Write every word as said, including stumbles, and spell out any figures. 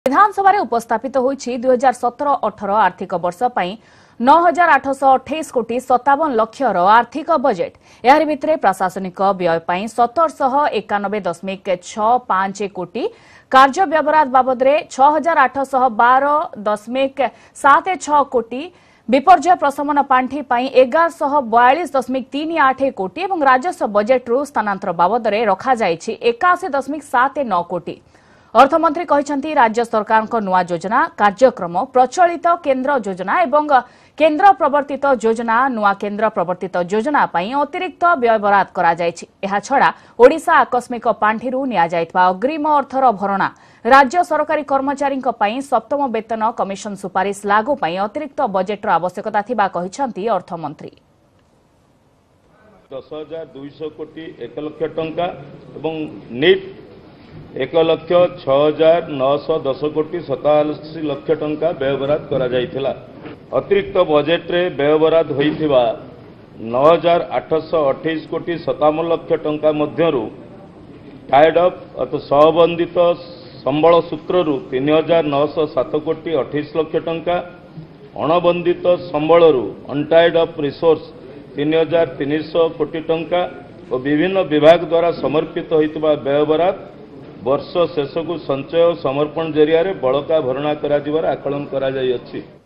विधानसभा उपस्थापित होईछि दुई हजार सतर अठर आर्थिक वर्ष पई नौ हजार आठश अठाईस कोटी सत्तावन लक्षर आर्थिक बजेट यार भितरे प्रशासनिक व्यय पई सतरशह एकानबे दशमिक छ पांच कोटी कार्य व्यवहार बाबद छह हजार आठश बार दशमिक सात छ कोटी विपर्यय प्रशमन पांठी पई एगारशह बयालीस दशमिक तीन आठ कोटी और राजस्व बजेट्रु स्थानांतर बाबद रखा जाइछि एकाशी दशमिक सात नौ कोटी। अर्थमंत्री कहते राज्य सरकार नुआ योजना कार्यक्रम प्रचलित केन्द्र योजना एवं केन्द्र प्रवर्तित योजना नुआ केन्द्र प्रवर्तित योजना पई अतिरिक्त व्यय बराद करा जायछि। एहा छड़ा ओडिशा आकस्मिक पांठिरु निया जायतबा अग्रिम अर्थर भरणा राज्य सरकारी कर्मचारी पई सप्तम वेतन कमिशन सुपारिश लागू पई अतिरिक्त बजेटर आवश्यकता थिबा कहिसंती अर्थमंत्री। दस हजार दुईश कोटी एक लक्ष टंका एवं नीट एक लक्ष छह हजार नौश दस कोटी सताशी लक्ष टंका व्ययबराद करा जायथिला। अतिरिक्त बजेट रे व्ययबराद होइथिबा नौ हजार आठश अठाईस कोटी सतावन लक्ष टंका मध्यरु टाइड अप अथ सहबंधित संबल सूत्ररु तीन हजार नौश सात कोटी अठाईस लक्ष टंका अणबंधित संबलरु अनटाइड अप रिसोर्स तीन हजार तीन सौ कोटी टंका और विभिन्न विभाग द्वारा समर्पित होइथिबा व्ययबराद वर्ष शेष को संचय और समर्पण जरिया बड़का भरणा करा आकलन करा जाई अछि।